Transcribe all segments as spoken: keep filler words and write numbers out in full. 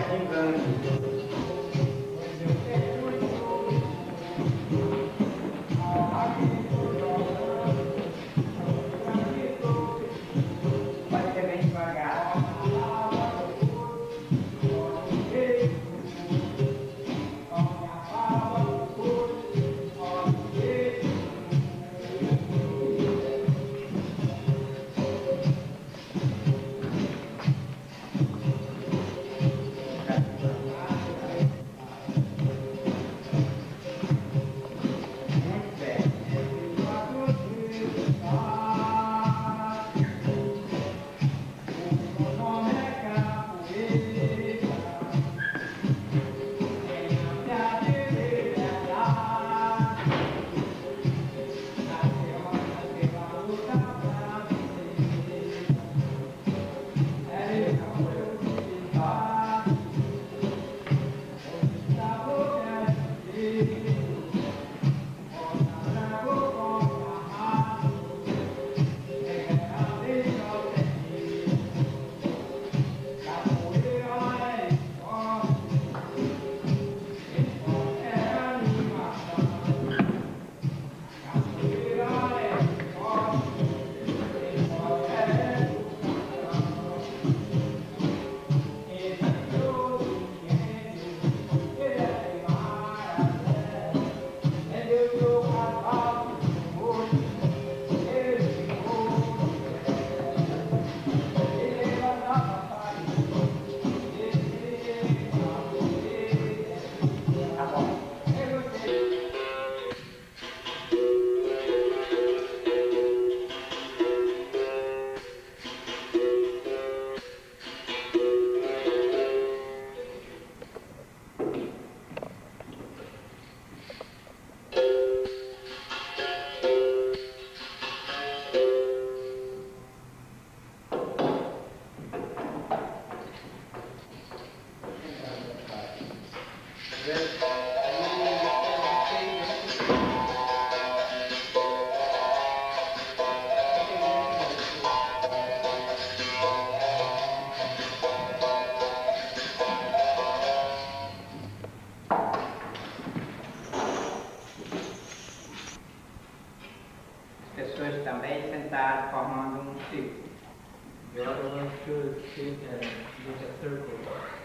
Pessoas também sentadas formando um círculo. The other one should sit and make a circle.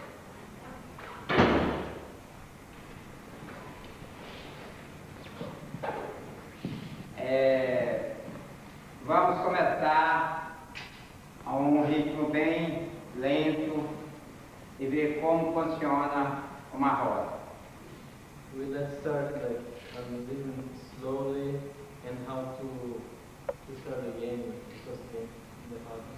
É, vamos começar a um ritmo bem lento e ver como funciona uma roda. We let's start like um, living slowly and how to to start the game because the the roda.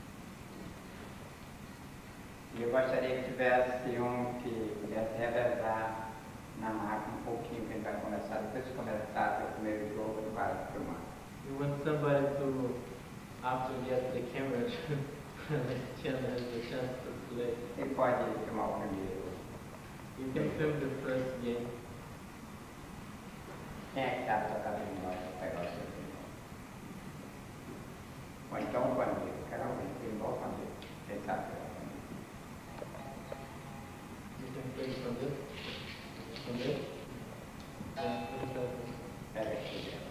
E eu gostaria que tivesse um que pudesse revezar na máquina um pouquinho que a gente vai começar. Depois de começar o primeiro jogo, ele vai filmar. We want somebody to, after get the camera, chance has the chance to play. Ele pode filmar o primeiro. You can film the first game. Quem é que está tocando em nós para pegar o seu filme? Ou então o pandeiro. Quero alguém que filmou o pandeiro. Quem sabe pegar o pandeiro? You can play from this. From this. And from that. Pega aqui dentro.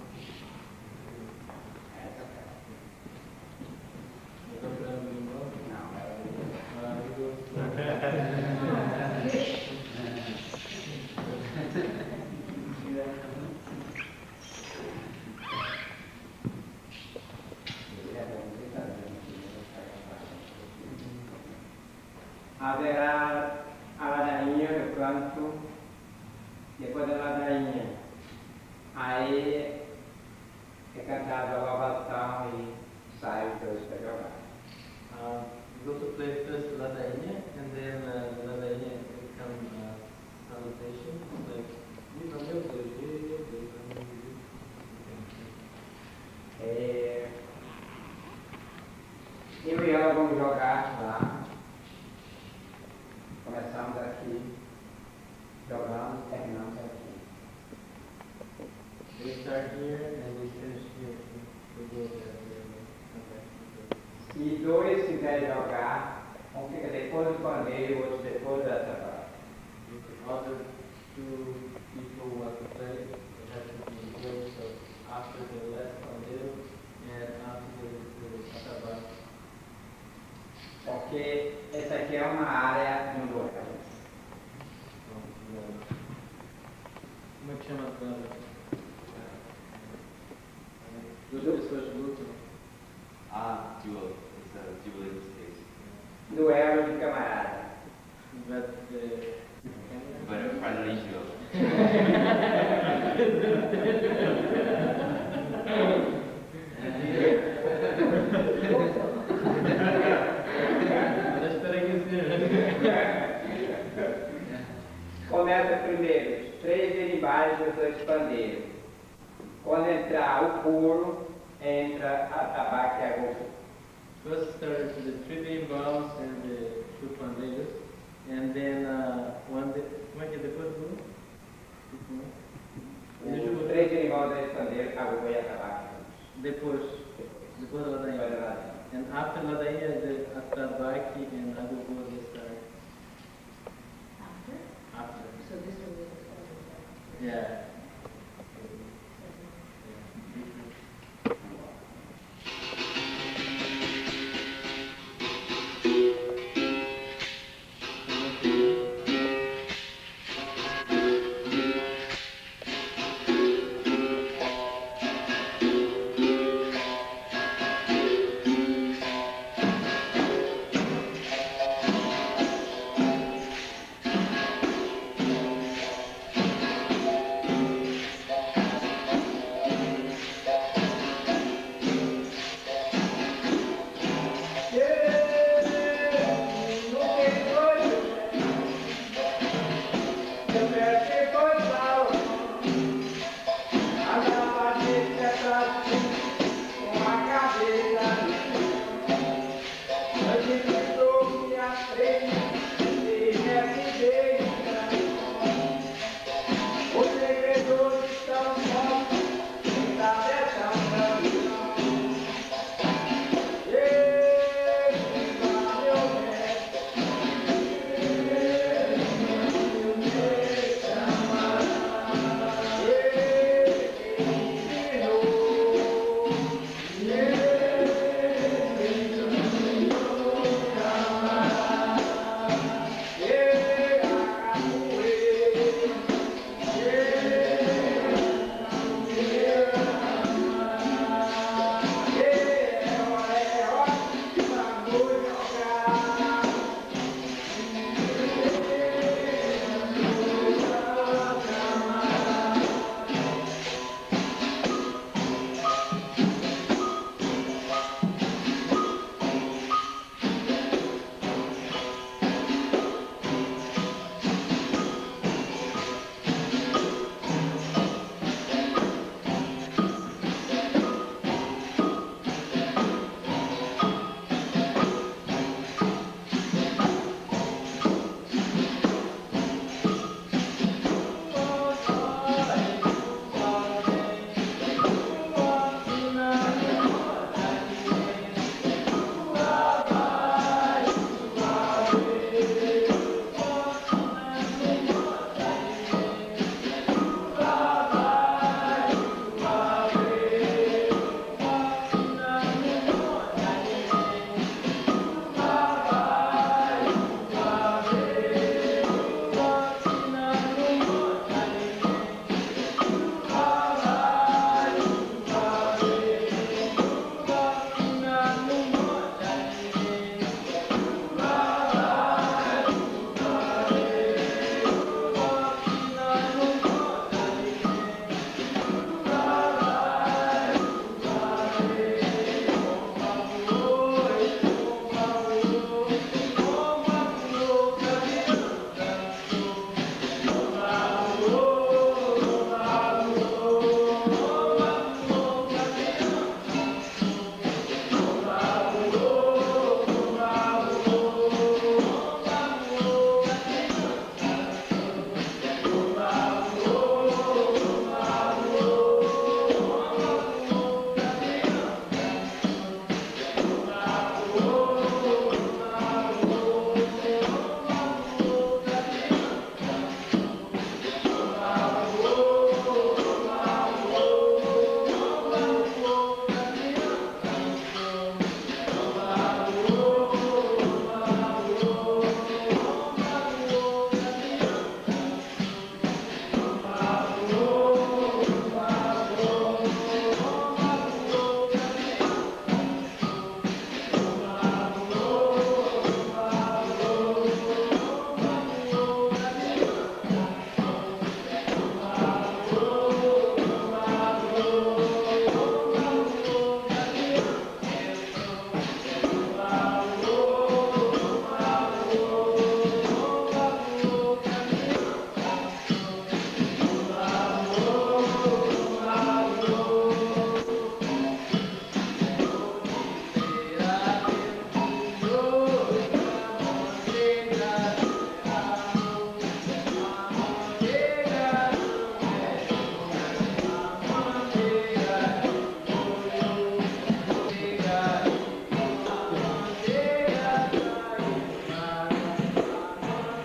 Essa eu quero. You don't play on the remote? Não, ela Uh, you go. Haverá a ladainha no canto, depois da ladainha. Aí é cantada a louvação e sai os dois para jogar. Uh, you go to play first ladainha and then uh, the ladainha become uh, salutation. Like, Viva meu Deus, Viva meu Deus. É, eu e ela vamos jogar lá. Começamos aqui, jogamos, terminamos aqui. We start here and we finish here. We go there. Se dois quiserem jogar, vão ficar depois do pandeiro, outro depois da tabaco. If the other two people want to play, they have to be here, so after the last pandeiro and after the, the atabaque. Porque essa aqui é uma área no local. Como é que chama aquela? Duas pessoas lutam. Ah, duel. It's a duel in this case. Duelo de camarada. But the... But a friendly duel. Começa primeiro os três derivados dos dois pandeiros. Quando entrar o couro, entra a tabaco e a gosto. First start the three berimbauls and the two pandeiros, and then uh, one the, como é que é depois do? Os três derivados dos dois pandeiros, a gosto e a tabaco. Depois, depois da Depois ladainha. da ladainha. And after ladainha, the atabaque and agogô they start. After? After. So this will be the Yeah.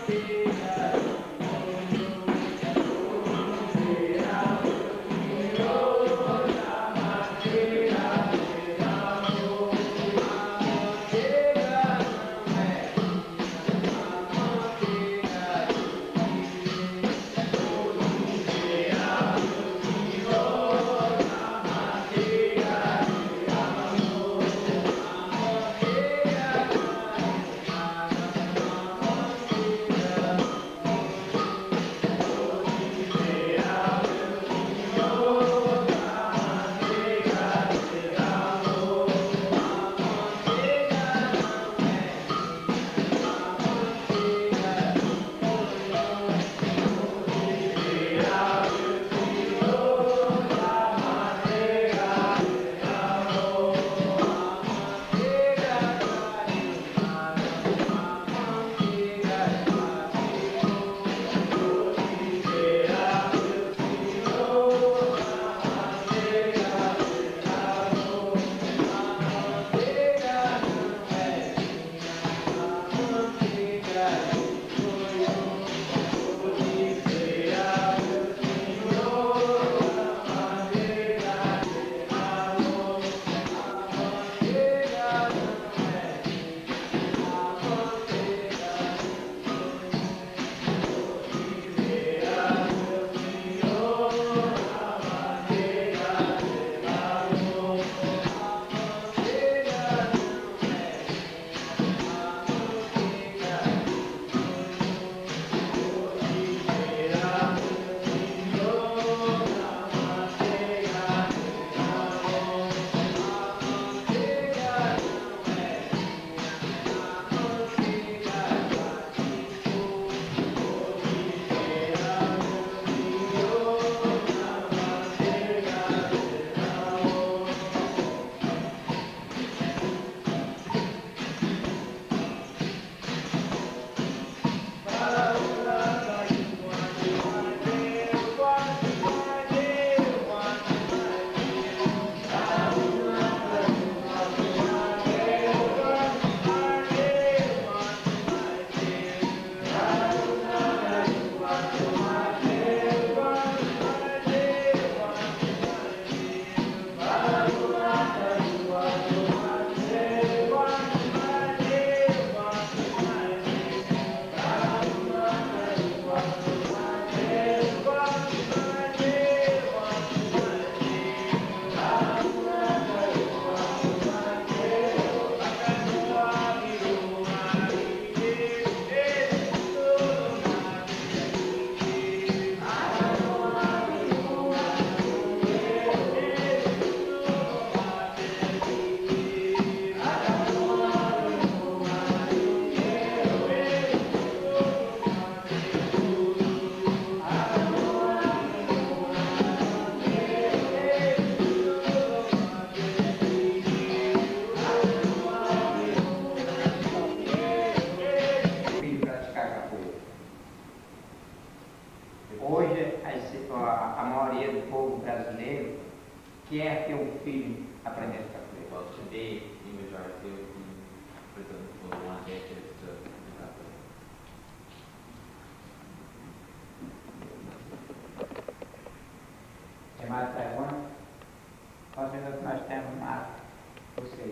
quer ter um filho aprendendo capoeira? Well, today, the majority of the person will want their kids to do capoeira. Tem mais perguntas? Nós ainda nós temos mais. Vocês.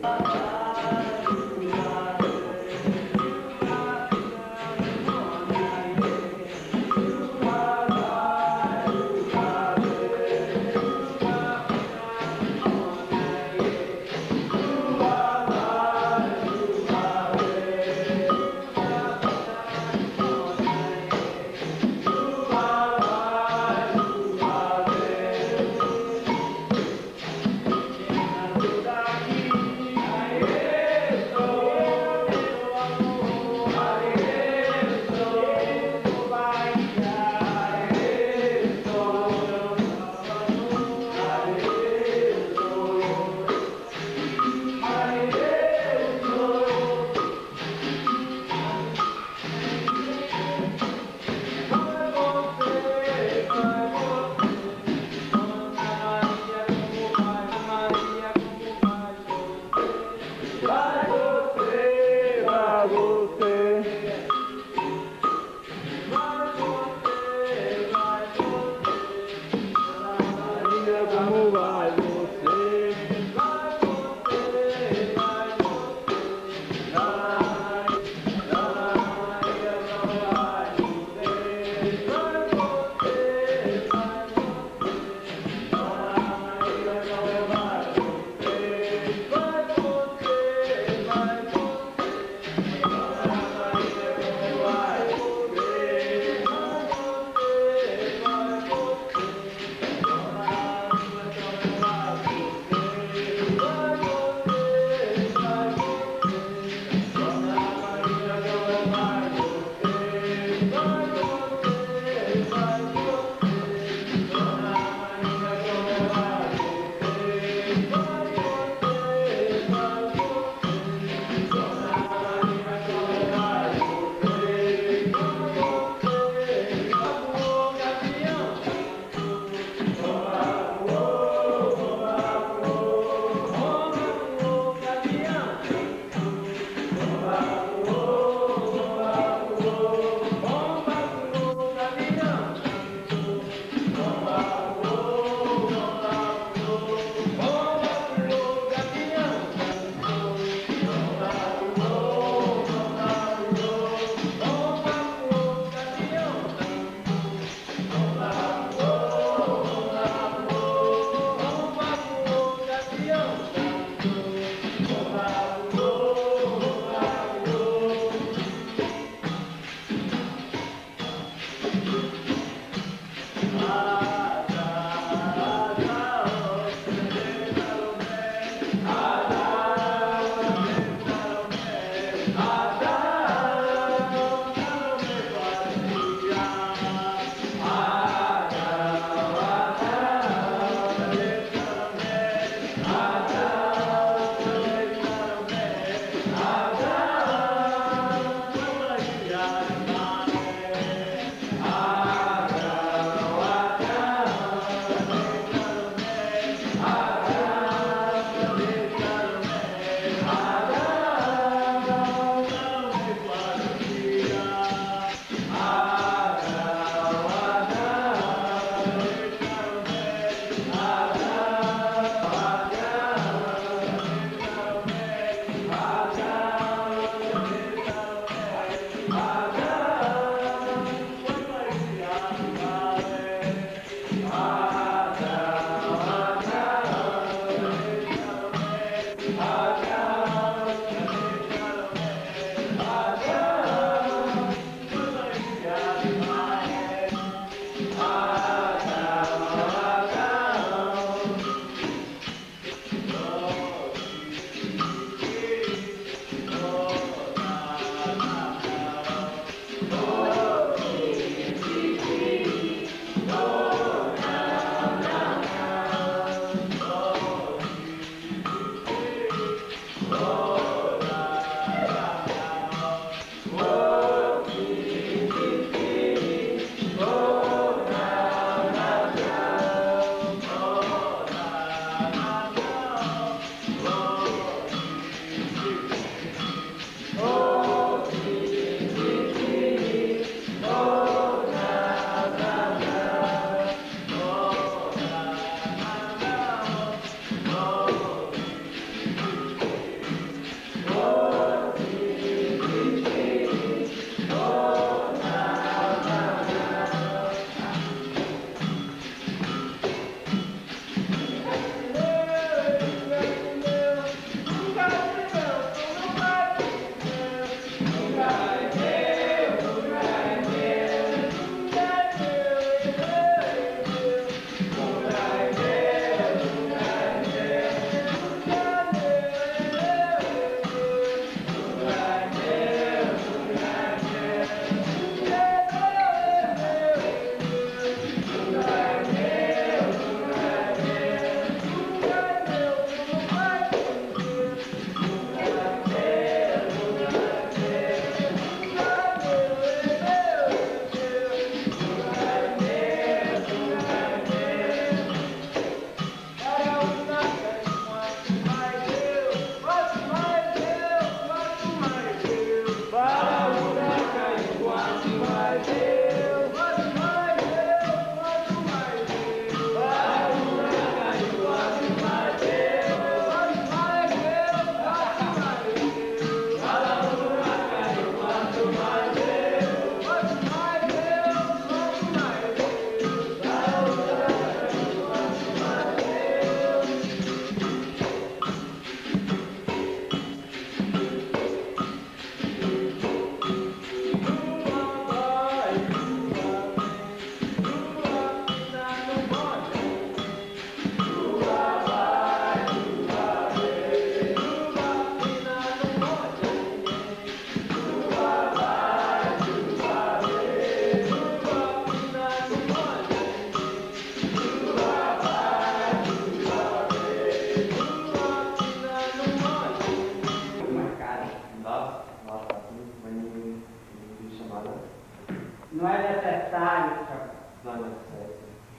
não é necessário, Not necessary.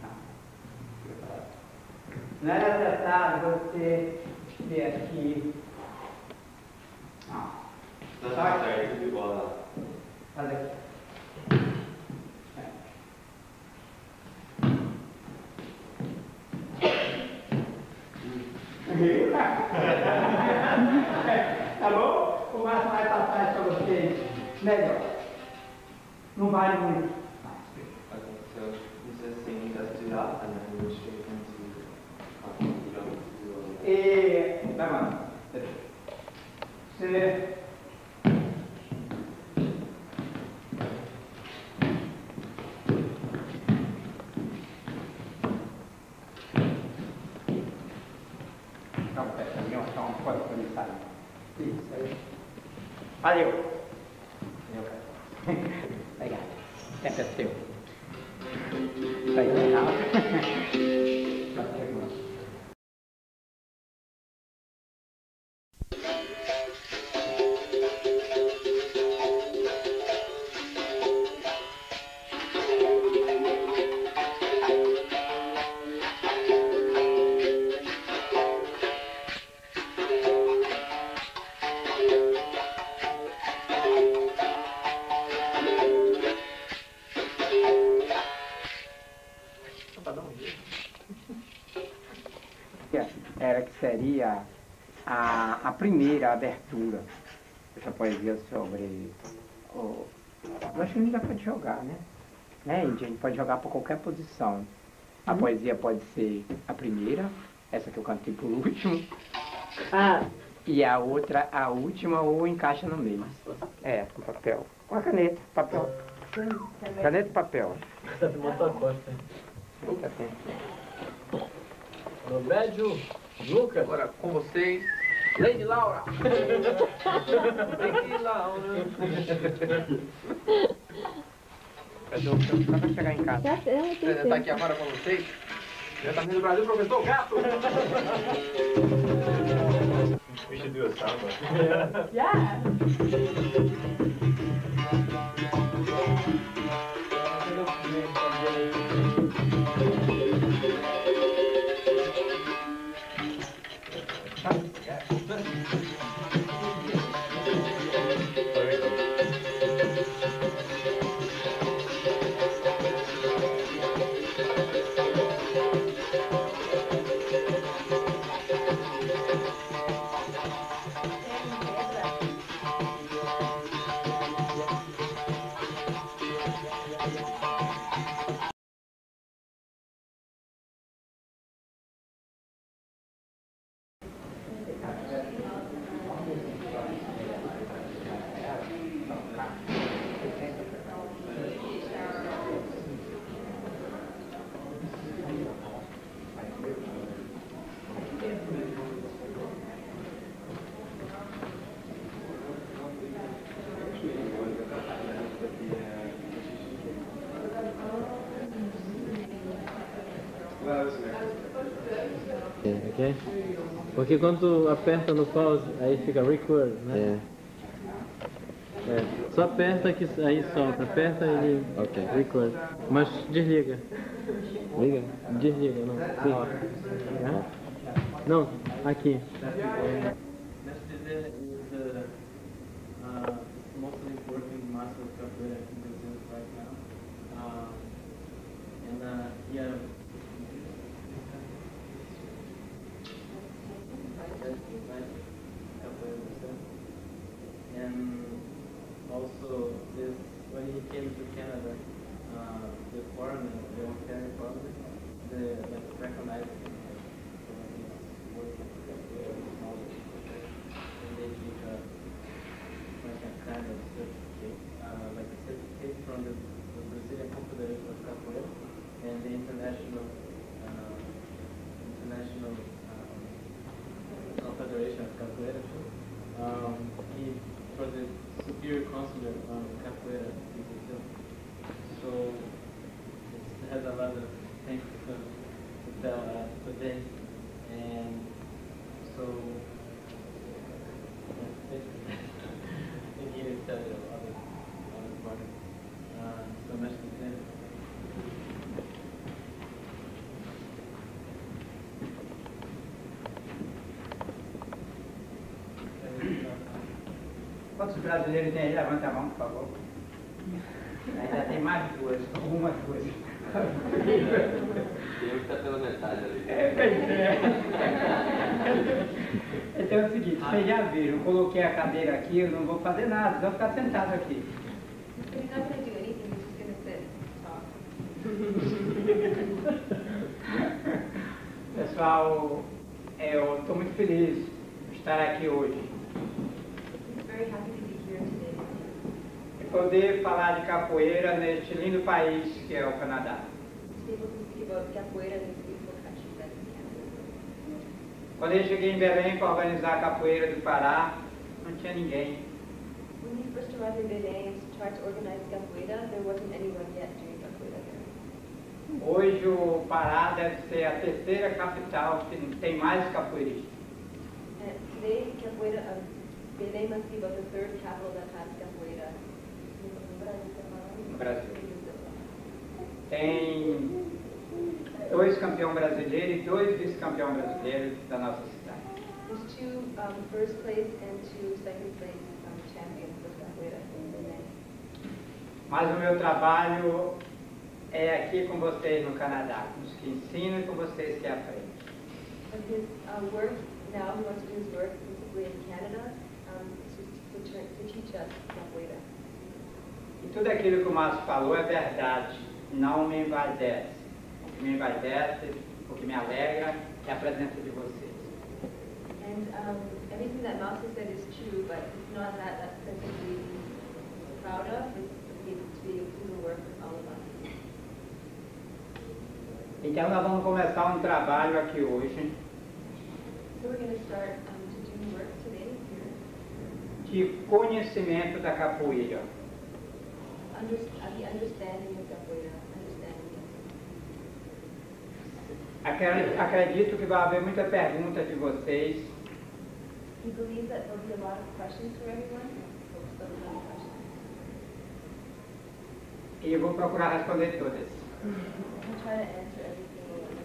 não é necessário você ter aqui. Não. Not Só necessary to do all that. Olha aqui. Tá bom? O Márcio vai passar isso para vocês melhor. Não vale muito. Okay, so he's just saying let's do that and then we'll straight into um, you don't have to do all that. E vai lá. Você Não, pera, também ó, só uma coisa para ele sair. Isso aí. Valeu. Valeu, cara. Legal. Essa é seu. Isso aí, legal. Era que seria a, a primeira abertura dessa poesia sobre o... Eu acho que ainda pode jogar, né? Né, Índia? A gente pode jogar por qualquer posição. A Hum. poesia pode ser a primeira, essa que eu cantei por último, Ah, e a outra, a última, ou encaixa no meio. É, com papel. Com a caneta, papel. Caneta e papel. Você montou a costa. Fica atento. Romédio, Lucas. Agora com vocês. Lady Laura. Lady Laura. Cadê o seu? Só pra chegar em casa. já sei, eu tenho Tá aqui agora com vocês. Já tá vindo do Brasil, professor Gato. We should do a samba. Já? Ok? Porque quando tu aperta no pause, aí fica record, né? É. Só aperta que aí solta, aperta e Ok. record. Mas desliga. Liga. Desliga, não. Sim. Né? Não, aqui. Let's dizer the uh, most important master of capoeira in Brazil right now. Uh, and uh, yeah. And also this, when he came to Canada, uh, the foreigner, the Ontario foreigner, the like recognized him as one of his working knowledge, and they give a like a kind of certificate, uh, like a certificate Quantos brasileiros tem aí? Levanta a mão, por favor. Ainda tem mais duas, uma, duas. Tem um que está pela metade ali. É, pois é. Então é o seguinte, vocês já viram, eu coloquei a cadeira aqui, eu não vou fazer nada, vou ficar sentado aqui. But he's not going to do anything, he's just going to sit and talk. Pessoal, eu estou muito feliz de estar aqui hoje. He's very happy to be here today. E poder falar de capoeira neste lindo país que é o Canadá. To be able to speak about capoeira in this beautiful country that is Canada. Quando eu cheguei em Belém para organizar a capoeira do Pará, não tinha ninguém. When we first arrived in Belém and tried to organize capoeira, there wasn't anyone yet doing capoeira there. Hoje o Pará deve ser a terceira capital que tem mais capoeiristas. And today, capoeira, um, Belém must be about the third capital that has capoeira. No Brasil. Tem dois campeões brasileiros e dois vice-campeões brasileiros da nossa cidade. There's two um, first place and two second place um, champions of capoeira in Belém. Mas o meu trabalho é aqui com vocês no Canadá, com os que ensinam e com vocês que aprendem. But his uh, work now, he wants to do his work principally in Canada um, to, to, turn, to teach us capoeira. E tudo aquilo que o Márcio falou é verdade, não me envaidece. O que me envaidece, o que me alegra é a presença de vocês. And um, everything that Mausa said is true, but it's not that that principally he's proud of, it's to be able to be able to do the work with all of us. Então nós vamos começar um trabalho aqui hoje So we're going to start um, to do work today here. de conhecimento da capoeira. Under, uh, the understanding of capoeira, understanding it. Acre- Acredito que vai haver muita pergunta de vocês. We believe that there'll be a lot of questions for everyone. So there'll be a lot of questions. E eu vou procurar responder todas. We'll try to answer every single one.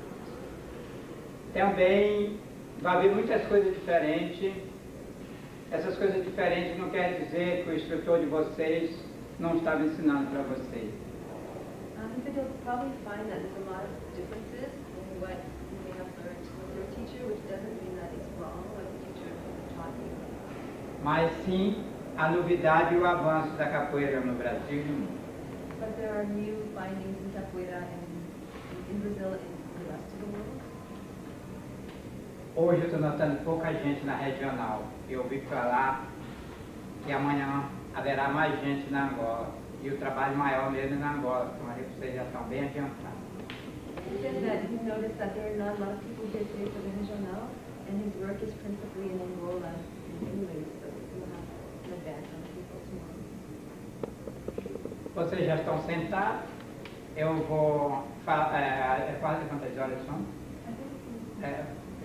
Também vai haver muitas coisas diferentes. Essas coisas diferentes não quer dizer que o instrutor de vocês não estava ensinando para vocês. Uh, he said you'll probably find that there's a lot of differences in what you may have learned with your teacher, which doesn't mean that it's wrong what the teacher taught you. Mas sim a novidade e o avanço da capoeira no Brasil e no mundo. But there are new findings in capoeira in, in Brazil and in the rest of the world. Hoje eu estou notando pouca gente na regional. Eu ouvi falar que amanhã haverá mais gente na Angola. E o trabalho maior mesmo é na Angola, então aí vocês já estão bem adiantados. He said that he noticed that there are not a lot of people here today for the regional, and his work is principally in Angola in English, so we'll have an advance on people tomorrow. Vocês já estão sentados. Eu vou falar. É, é quase quantas horas são? É, é,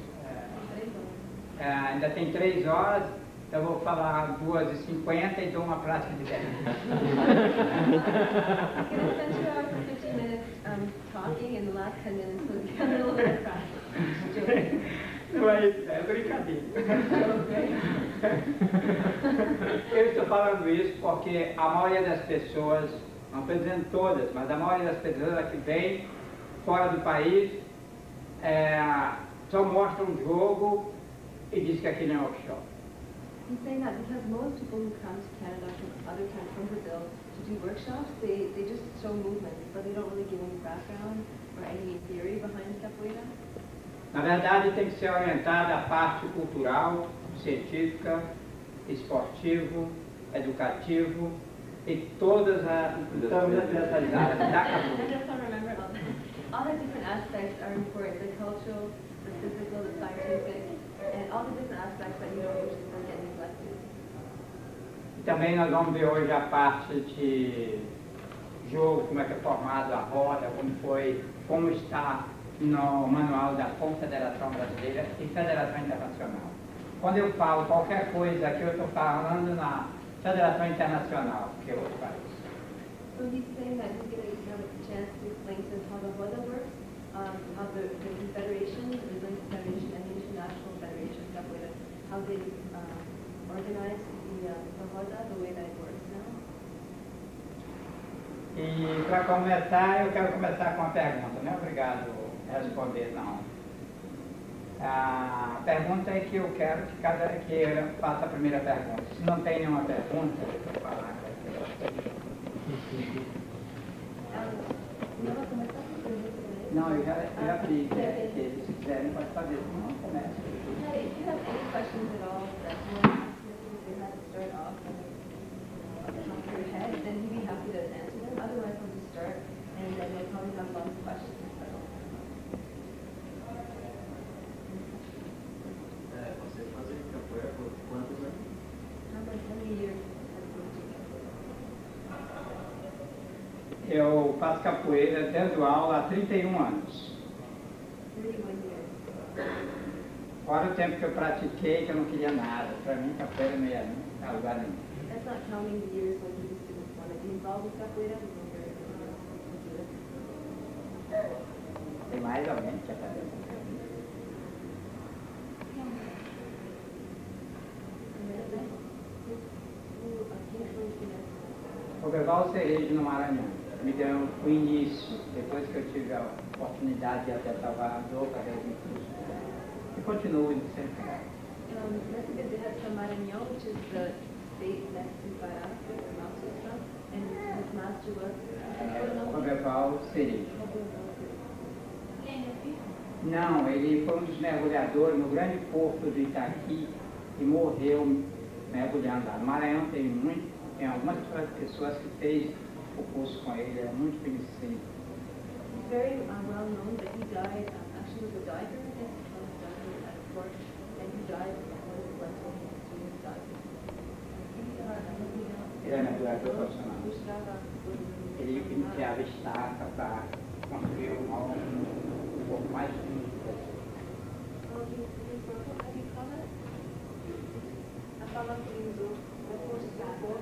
é, ainda tem três horas. Eu vou falar duas e cinquenta e dou uma prática de dez. He's going to spend two hours and fifteen minutes um, talking, and the last ten minutes will be a little bit of practice. Não é isso, é brincadeira. Eu estou falando isso porque a maioria das pessoas, não estou dizendo todas, mas a maioria das pessoas que vem fora do país é, só mostra um jogo e diz que aquilo é um workshop. He's saying that because most people who come to Canada from other countries, from Brazil, to do workshops, they, they just show movements, but they don't really give any background or any theory behind capoeira. Na verdade, tem que ser orientada a parte cultural, científica, esportivo, educativo e todas as, todas essas áreas da I capoeira. just don't remember all the, all the different aspects are important, the cultural, the physical, the scientific, and all the different aspects that you don't usually get neglected. Também nós vamos ver hoje a parte de jogo, como é que é formado a roda, como foi, como está no manual da Confederação Brasileira e Federação Internacional. Quando eu falo qualquer coisa aqui, eu estou falando na Federação Internacional, que é outro país. So he's saying that he's going to have a chance to explain to us how the roda works, um, how the, the Confederation, the Brazilian Confederation, and the International Federation, capoeira, how they um, organize the, uh, the roda, the para começar, eu quero começar com uma pergunta, não é obrigado a responder, não. A pergunta é que eu quero que cada que faça a primeira pergunta. Se não tem nenhuma pergunta, eu vou falar. Não, eu já, eu já pedi que, que eles quiserem, pode fazer, não começa. Yeah, if you have any questions at all that you want to start off and off the top of your head, then he'd be happy to answer them. Otherwise, we'll just start, and then we'll probably have lots of questions. Você fazem capoeira por quantos anos? How much, how many years has it been together? Eu faço capoeira desde a aula há trinta e um anos. thirty-one years. Fora o tempo que eu pratiquei, que eu não queria nada. Para mim, capoeira não ia a lugar nenhum. That's not counting the years when you didn't want to be involved with capoeira. Tem mais alguém que quer fazer essa pergunta? O Beval Cerejo no Maranhão me deu o início, depois que eu tive a oportunidade de ir até Salvador, fazer alguns cursos. E continuo indo sempre. Um, Mestre Bezerra from Maranhão, which is the state next to Pará, where the mouse is from, and his master was O Beval Cerejo. Não, ele foi um dos mergulhadores no grande porto do Itaqui e morreu mergulhando lá. No Maranhão tem, muito, tem algumas pessoas que fez o curso com ele, é muito conhecido. He's very uh, well known, but he died, um, actually was a diver, I guess, he was a diver at a port, and he died when he went to his diving. Ele é mergulhador profissional. Ele enfiava estaca para construir um, um, um pouco mais fundo. A palavra que ele usou, depois de destacar,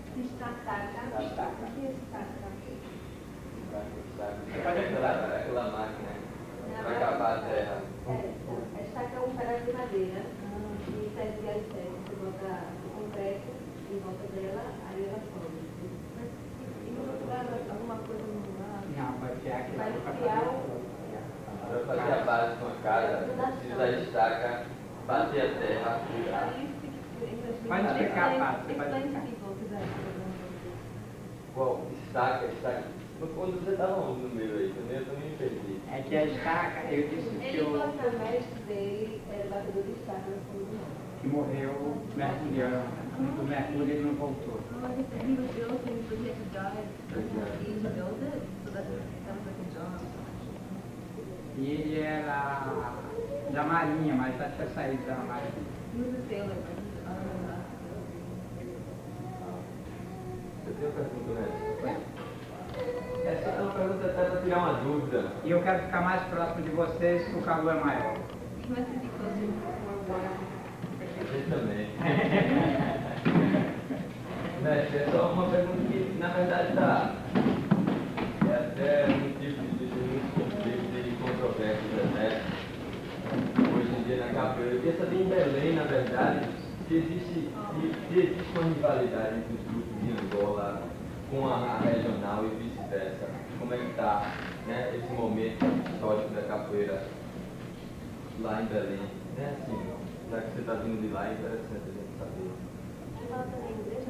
o que é destacar? Você pode aquela, aquela máquina para cavar a terra. É, estaca é um pedaço de madeira que serve de alicerce. Você bota o concreto em volta dela, aí ela sobe. E no outro lugar, alguma coisa no lugar, Não, vai criar aquilo vai para criar o... Para fazer a base de uma casa, precisa da estaca, bater a terra, virar. Pode explicar a parte, você pode explicar. Qual? Estaca, estaca. Quando você estava no meio aí, também eu também me perdi. É que a estaca, eu disse que Ele o falou que o mestre dele era batedor de estaca no fundo do mar. que morreu mergulhando, do mergulho ele não voltou. Oh, he said he was ill, so he had to die. He built it, so that sounds like a job. E ele era da Marinha, mas já tinha saído da Marinha. He was a sailor, but he's out of the Eu tenho uma pergunta, né? Essa é uma pergunta até para tirar uma dúvida. E eu quero ficar mais próximo de vocês, que o calor é maior. He wants to be closer to more warm. Você também. Mestre, é só uma pergunta que, na verdade, está. É até um tipo de muitos conflitos e controvérsias, né? Hoje em dia na capoeira. Eu queria saber em Belém, na verdade, se existe, se, se existe uma rivalidade entre os grupos de Angola com a, a regional e vice-versa. Como é que está, né, esse momento histórico da capoeira lá em Belém? Né, assim, já que você está vindo de lá, é interessante a gente saber. Você fala também inglês?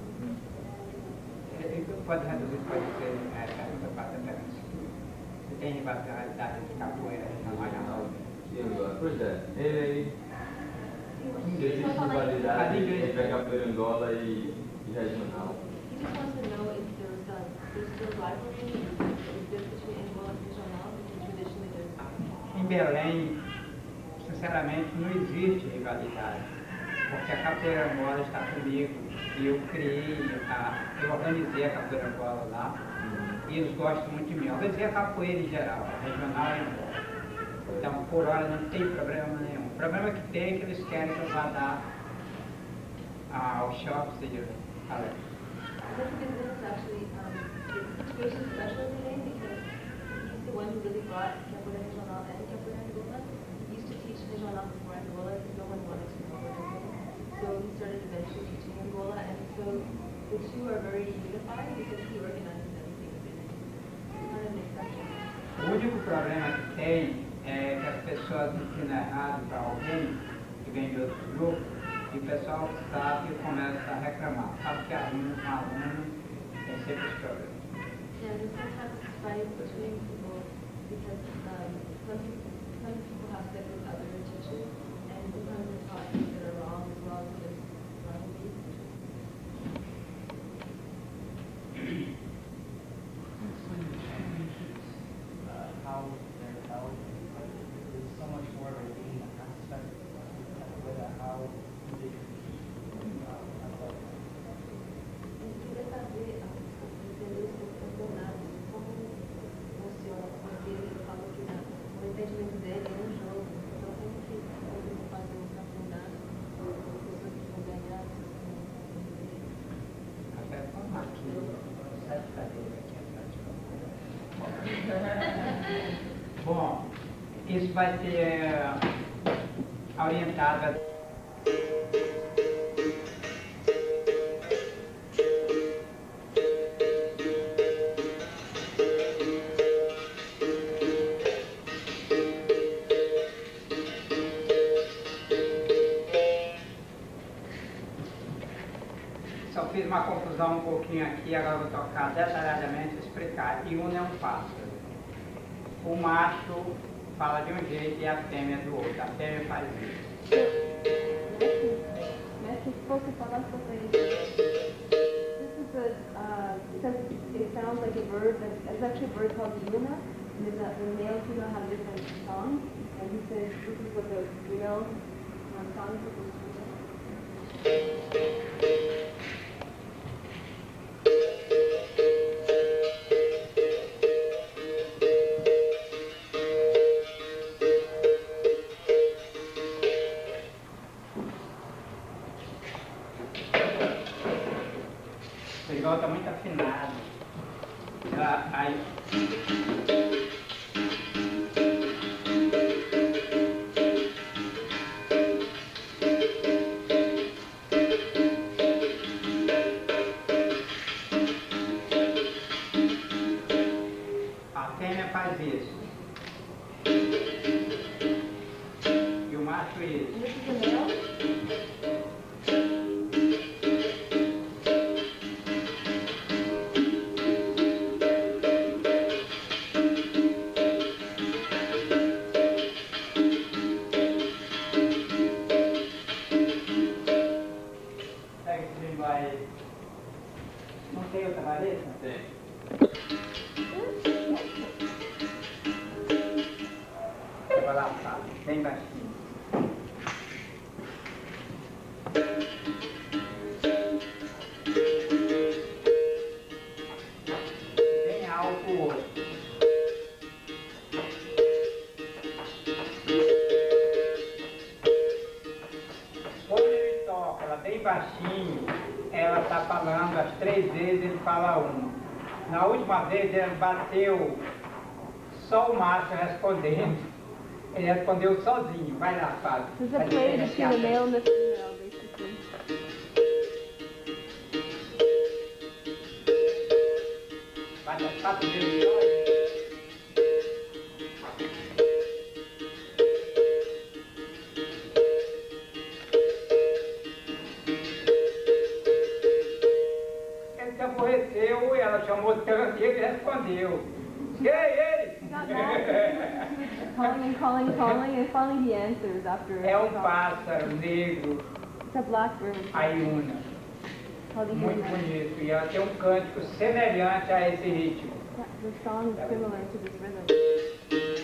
Pode reduzir, pode ser a pergunta para a Se tem rivalidade de capoeira na Maranhão? E Angola? Pois é, ele se existe rivalidade entre a capoeira Angola e, e regional. He just wants to know if there's uh, there's still rivalry, if there's between Angola and regional, because traditionally there's. Em Belém, sinceramente, não existe rivalidade, porque a capoeira Angola está comigo e eu criei, a, eu organizei a capoeira Angola lá e eles gostam muito de mim. Eu organizei a capoeira em geral, a regional e Angola. Então, por hora, não tem problema nenhum. O problema que tem é que eles querem que eu vá dar ao shopping de Alex. This is actually um, the situation special today because he's the one who really brought Capoeira Regional and Capoeira Angola. He used to teach Regional before Angola because no one wanted to know what Angola. So he started eventually teaching Angola, and so the two are very unified because he organizes everything. O único problema que tem é que as pessoas ensinam errado para alguém que vem de outro grupo e o pessoal sabe e começa a reclamar. Sabe que alunos com alunos tem sempre esse problema. Yeah, there's sometimes it's fighting between people because um, some, some people have stuck with other teachers and sometimes they're taught things that are wrong as well as just wrong beats. Uh, how they're held, but there's so much more of a game aspect with uh, how they compete. Uh, E queria saber, entender se os campeonatos, como funciona, porque ele falou que na, o entendimento dele é um jogo, então como que eles vão fazer um campeonato, as pessoas que vão ganhar, as pessoas que vão Até formar aqui, sete cadeiras aqui atrás. Bom, isso vai ser orientado a Só fiz uma confusão um pouquinho aqui, agora vou tocar detalhadamente e explicar. Iuna é um pássaro. O macho fala de um jeito e a fêmea do outro. A fêmea faz isso. Mestre, se fosse falar sobre isso. This is a, uh, because it sounds like a bird, but it's actually a bird called Yuna, and the, the male and female have different songs, and he says this is what the female um, song is supposed to be. Igual está muito afinado. Ah, aí. A fêmea faz isso. E o macho isso. And this is the male. Não tem outra vareta? Tem. Vai lá, sabe? Bem baixinho. Bem alto o outro. Quando ele toca ela bem baixinho, ela está falando as três vezes, ele fala uma. Na última vez ele bateu só o macho respondendo. Ele respondeu sozinho. Vai lá, Fábio. This is a play between the male and the female, basically. Vai dar quatro vezes só. Ele se aborreceu e ela chamou tanto e ele respondeu. E aí, ele? Not mad. Calling and calling and calling, and finally he answers after. É um pássaro negro, It's a blackbird a Iuna. called Muito Yuna. bonito. E ela tem um cântico semelhante a esse ritmo. The song is similar to this rhythm.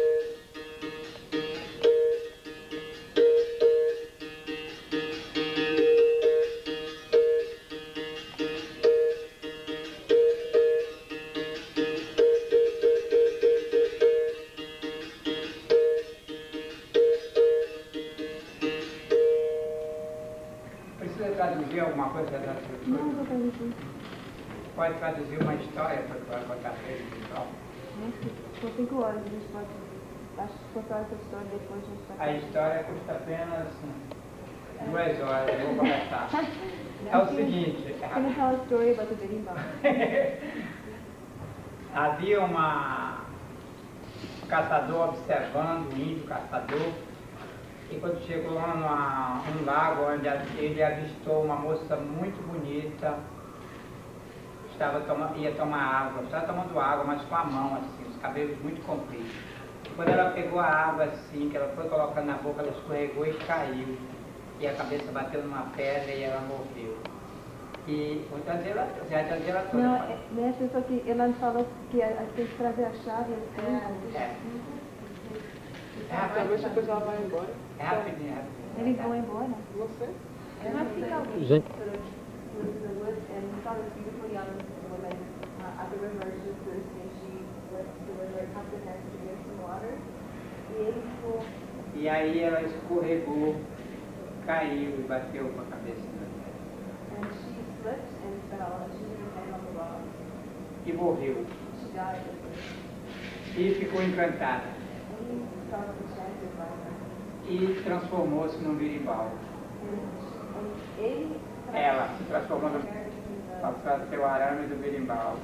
Precisa traduzir alguma coisa dessa Não, estrutura? vou traduzir. Pode traduzir uma história para botar três pessoal. São cinco horas, a gente pode. Acho que contar essa história depois a gente vai. A história custa apenas duas horas, eu vou começar. É o seguinte. I'm gonna tell a story about the berimbau. Havia uma, caçador observando, o índio caçador, e quando chegou lá numa, num lago onde ele avistou uma moça muito bonita, estava toma, ia tomar água, estava tomando água, mas com a mão assim, os cabelos muito compridos. E quando ela pegou a água assim, que ela foi colocando na boca, ela escorregou e caiu. E a cabeça bateu numa pedra e ela morreu. E vou trazer ela, já trazer ela toda. Não, é, mestre, só que ela falou que a- tem que trazer a chave assim. É, é. É Talvez rapidinho, depois ela vai embora. é rapidinho, é rapidinho. Eles vão embora. Não sei. And I think I'll be Gente. sort of was in the woods and we saw this beautiful young woman uh, at the river. She was thirsty and she went to the river and tapped her hands to get some water. E ele ficou. E aí ela escorregou, caiu e bateu com a cabeça na pedra. And she slipped and fell and she hit her head on the rock. E morreu. She died. E ficou encantada. And he felt enchanted by her. E transformou-se num birimbau. And, and ele. Ela se transformou no... passou a ser o arame do birimbau.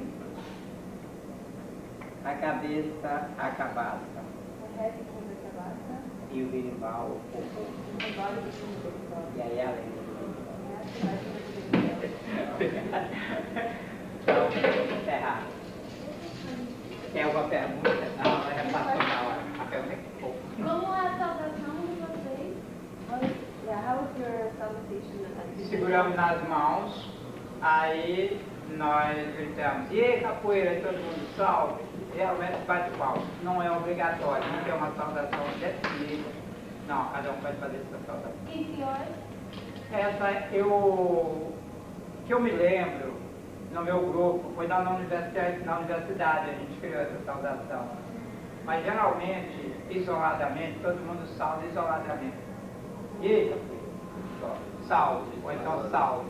A cabeça, a cabaça. The head became the cabasa. E o birimbau, o corpo. And the body became the birimbau. E aí a lenda. And that's the legend of the birimbau. Então, encerrar. Tem alguma pergunta? Não, ela já passou na hora. A pergunta é que pouco. Como é a saudação de vocês? Yeah, how was your salutation? Seguramos nas mãos, aí nós gritamos, e aí, capoeira, aí todo mundo salve. Realmente bate palma. Não é obrigatório, não é uma saudação definida. Não, cada um pode fazer essa saudação. E senhores? Essa eu, que eu me lembro, no meu grupo, foi na universidade, na universidade a gente criou essa saudação. Mas geralmente, isoladamente, todo mundo salva isoladamente. E aí, capoeira? Salve, ou então salve.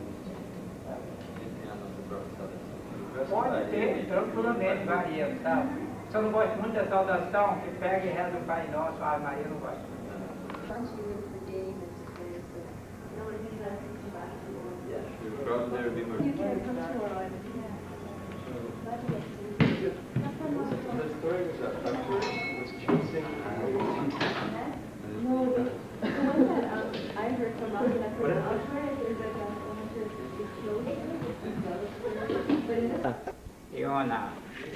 Pode ter, tranquilamente, varia, sabe? Se eu não gosto muito da saudação, que pega e reza o Pai Nosso, a Maria, eu não gosto muito. You can come to our life. The story was that Hunter was choosing. No, the, the one that um, I heard from Malcolm, I heard from Alfred, is that um, the hunter is killed. But in this Iona.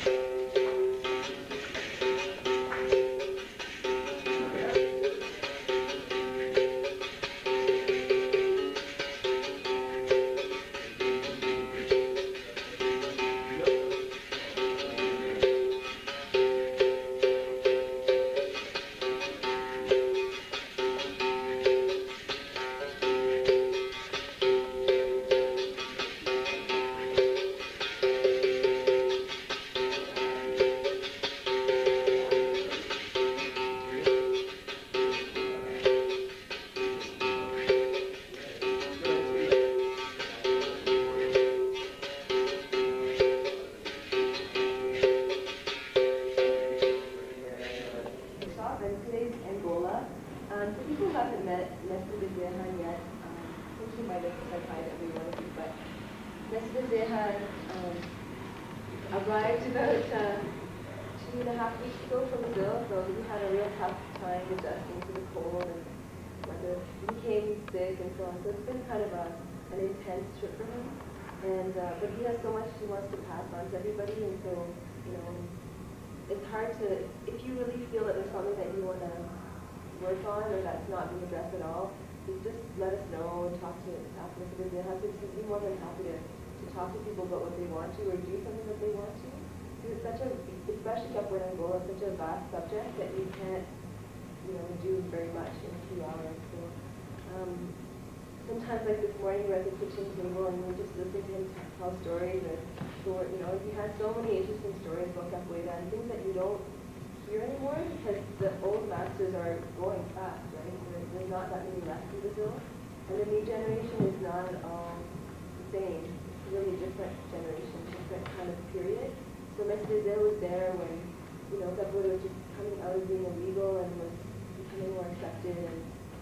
arrived about uh, two and a half weeks ago from Brazil, so he had a real tough time adjusting to the cold and weather. He became sick and so on, so it's been kind of a, an intense trip for him. And uh, but he has so much he wants to pass on to everybody, and so you know, it's hard to, if you really feel that there's something that you want to work on or that's not being addressed at all, please just let us know and talk to talk to Mister Brazil. He'd be more than happy to. to talk to people about what they want to or do something that they want to. It's such a, especially Capoeira Angola, such a vast subject that you can't, you know, do very much in a few hours. So um, sometimes, like this morning, we're at the kitchen table and we're just listening to him tell stories. Or, so, you know, he has so many interesting stories about Capoeira and things that you don't hear anymore because the old masters are going fast, right? There, there's not that many left in Brazil, and the new generation is not at all the same. Really different generation, different kind of period. So Mister Brazil was there when, you know, Capoeira was just coming out of being illegal and was becoming more accepted. And,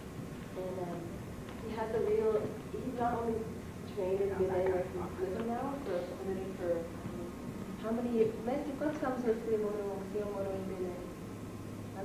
and um, he has a real, he's not only trained and been in where he's living now for, for, for how many, Mestre, quantos anos você morou, você morou em Belém?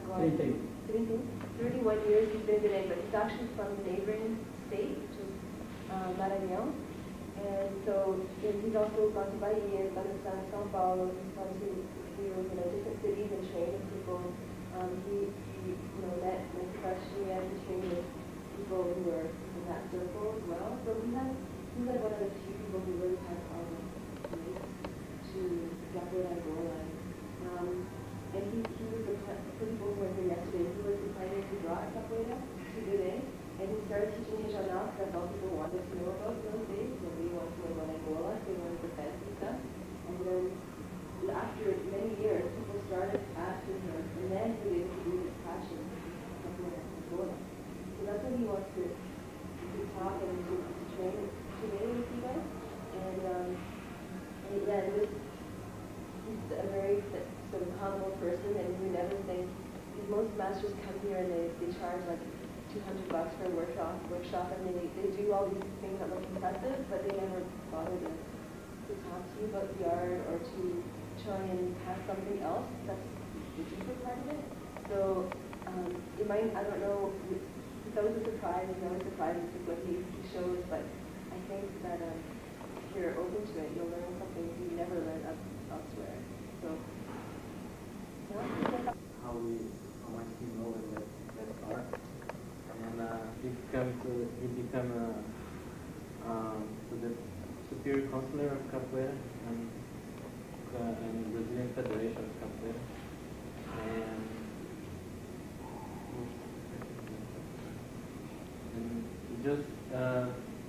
trinta e um. thirty-one years he's been in, but he's actually from the neighboring state, which is uh, Maranhão. And so and he's also gone to Bahia, gone to São São Paulo, he's gone to you know, different cities and trained with people. Um, he, he you know, met with Kashi and trained with people who were in that circle as well. So he has, he's like one of the few people who really has all the links to Capoeira Angola. Um, and he, he was the, for people who were here yesterday, he was the pioneer who brought Capoeira to Belém. And he started teaching regional because that's all people wanted to know about those days. Nobody wanted to know about Angola, they wanted the fancy stuff. And then after many years, people started asking him, and then he was able to do his passion in Angola. So that's what he wants to, to talk and to, to train, to train with you guys. And, um, and yeah, this, he's a very sort of humble person, and we never think, because most masters come here and they, they charge like two hundred bucks for a workshop, workshop, and they, they do all these things that look impressive, but they never bother to, to talk to you about the art or to try and have something else that's the deeper part of it. So um, it might, I don't know, it's always a surprise, it's always surprising with what he, he shows, but I think that um, if you're open to it, you'll learn something you never learn elsewhere. So, yeah. How we, how much he knows that, that art. And uh, he became to, he became uh, um, to the superior counselor of Capoeira and, uh, and Brazilian Federation of Capoeira. And, and he just uh,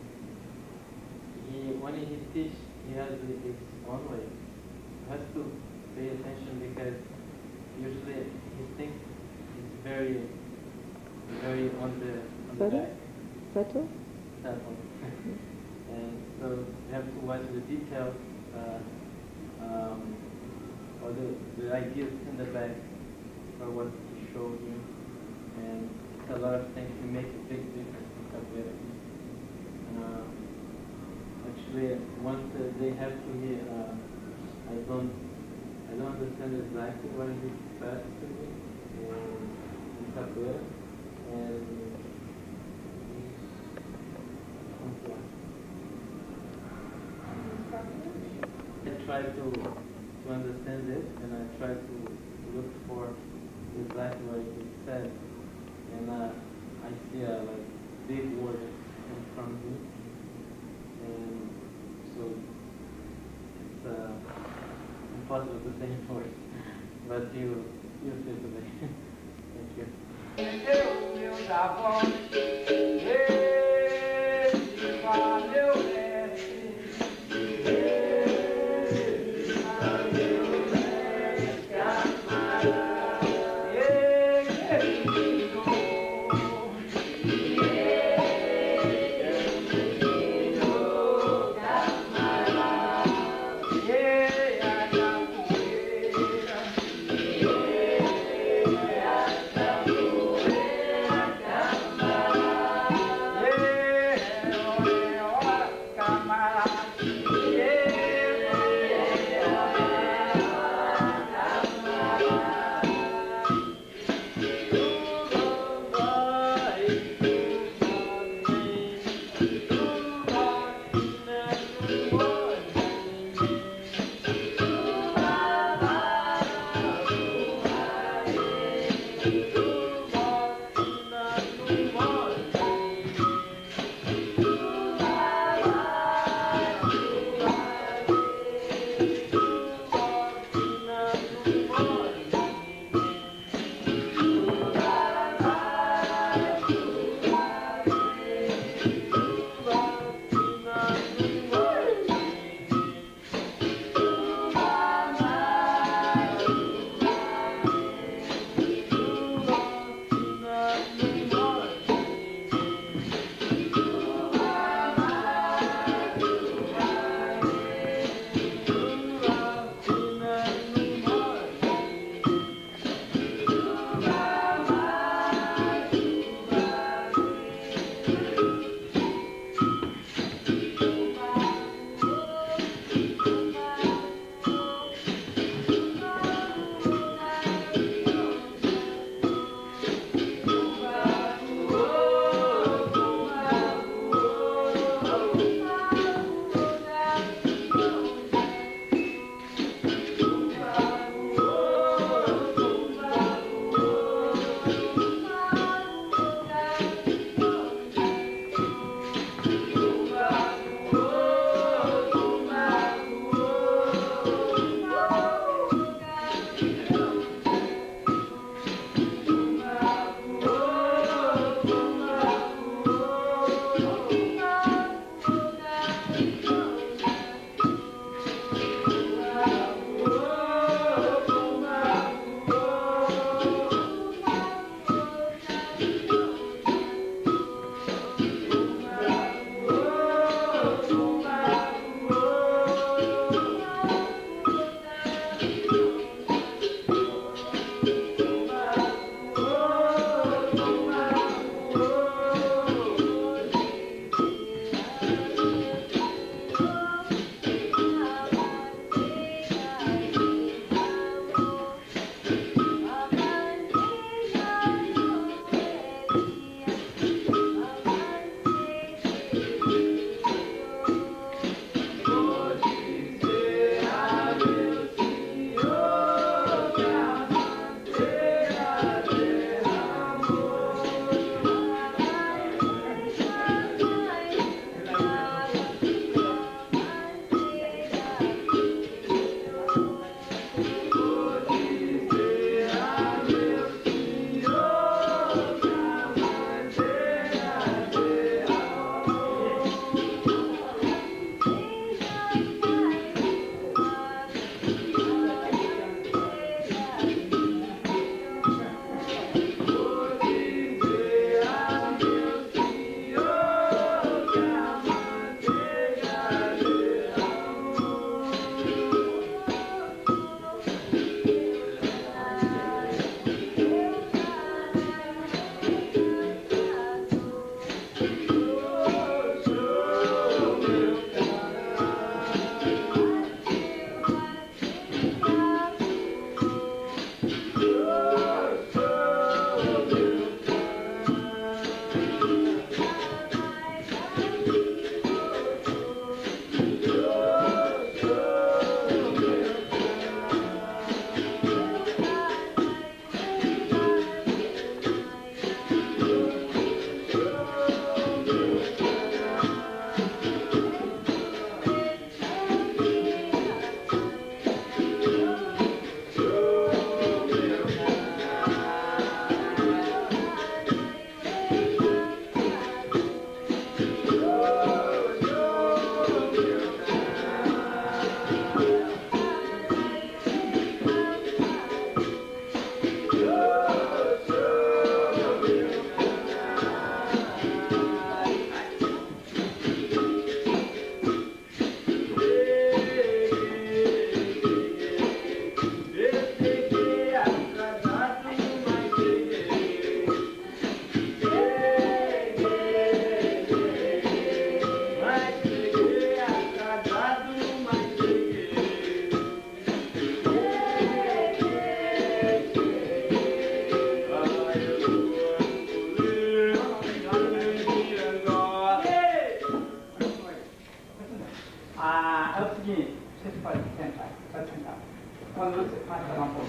he when he teach, he has his own way. He has to pay attention because usually he thinks it's very very on the, on the back. Subtle? Subtle. And so you have to watch the details, uh, um, or the, the ideas in the back for what he showed you. And it's a lot of things to make a big difference in Capoeira. Uh, actually, once uh, they have to me, uh, I don't, I don't understand exactly what he said to me in, in Capoeira. And I try to to understand it, and I try to look for exactly what it said, and uh, I see a like big word in front of me, and so it's uh, impossible to say in words, but you you see it today. Thank you. Meus avós, esse valeu mestre, esse valeu mestre, amara, esse querido, esse querido, amara, e a capoeira, e a capoeira.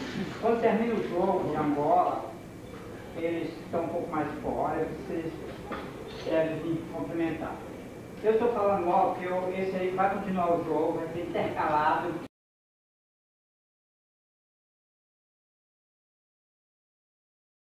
Quando termina o jogo de Angola, eles estão um pouco mais fora, vocês devem vir complementar. Eu estou falando logo porque eu, esse aí vai continuar o jogo, vai ser intercalado.